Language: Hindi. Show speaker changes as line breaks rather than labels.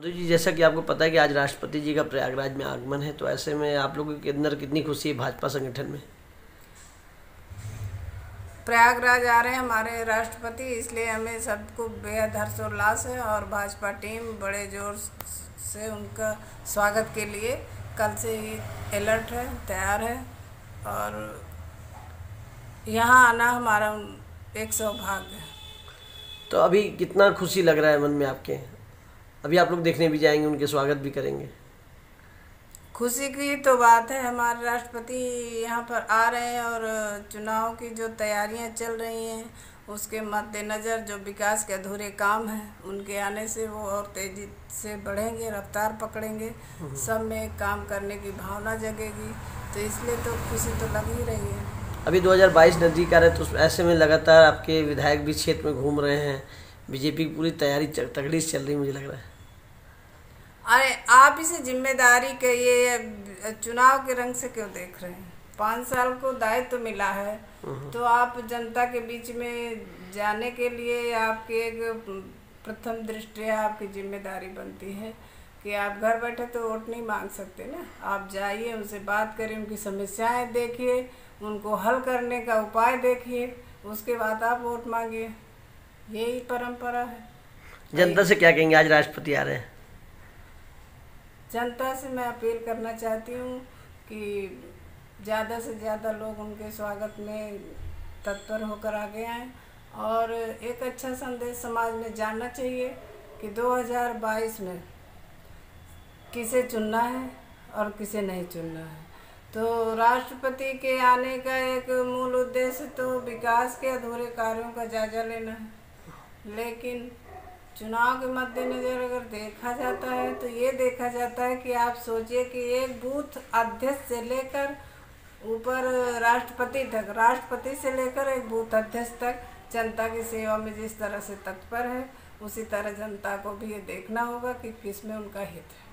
मधु जी, जैसा कि आपको पता है कि आज राष्ट्रपति जी का प्रयागराज में आगमन है, तो ऐसे में आप लोगों के अंदर कितनी खुशी है भाजपा संगठन में?
प्रयागराज आ रहे हैं हमारे राष्ट्रपति, इसलिए हमें सबको बेहद हर्षोल्लास है और भाजपा टीम बड़े जोर से उनका स्वागत के लिए कल से ही अलर्ट है, तैयार है। और यहाँ आना हमारा एक सौभाग्य है।
तो अभी कितना खुशी लग रहा है मन में आपके? अभी आप लोग देखने भी जाएंगे, उनके स्वागत भी करेंगे?
खुशी की तो बात है, हमारे राष्ट्रपति यहाँ पर आ रहे हैं और चुनाव की जो तैयारियाँ चल रही हैं उसके मद्देनज़र जो विकास के अधूरे काम हैं उनके आने से वो और तेज़ी से बढ़ेंगे, रफ्तार पकड़ेंगे, सब में काम करने की भावना जगेगी। तो इसलिए तो खुशी तो लग ही रही है।
अभी 2022 नज़दीक आ रहा है, तो ऐसे में लगातार आपके विधायक भी क्षेत्र में घूम रहे हैं, बीजेपी की पूरी तैयारी तगड़ी से चल रही मुझे लग रहा है।
अरे आप इसे जिम्मेदारी के ये चुनाव के रंग से क्यों देख रहे हैं? 5 साल को दायित्व तो मिला है, तो आप जनता के बीच में जाने के लिए आपकी एक प्रथम दृष्टया आपकी जिम्मेदारी बनती है कि आप घर बैठे तो वोट नहीं मांग सकते ना। आप जाइए, उनसे बात करिए, उनकी समस्याएं देखिए, उनको हल करने का उपाय देखिए, उसके बाद आप वोट मांगिए। यही परंपरा है।
जनता से क्या कहेंगे, आज राष्ट्रपति आ रहे हैं?
जनता से मैं अपील करना चाहती हूँ कि ज़्यादा से ज़्यादा लोग उनके स्वागत में तत्पर होकर आगे आएँ और एक अच्छा संदेश समाज में जानना चाहिए कि 2022 में किसे चुनना है और किसे नहीं चुनना है। तो राष्ट्रपति के आने का एक मूल उद्देश्य तो विकास के अधूरे कार्यों का जायजा लेना है, लेकिन चुनाव के मद्देनज़र अगर देखा जाता है तो ये देखा जाता है कि आप सोचिए कि एक बूथ अध्यक्ष से लेकर ऊपर राष्ट्रपति से लेकर एक बूथ अध्यक्ष तक जनता की सेवा में जिस तरह से तत्पर है, उसी तरह जनता को भी ये देखना होगा कि किस में उनका हित है।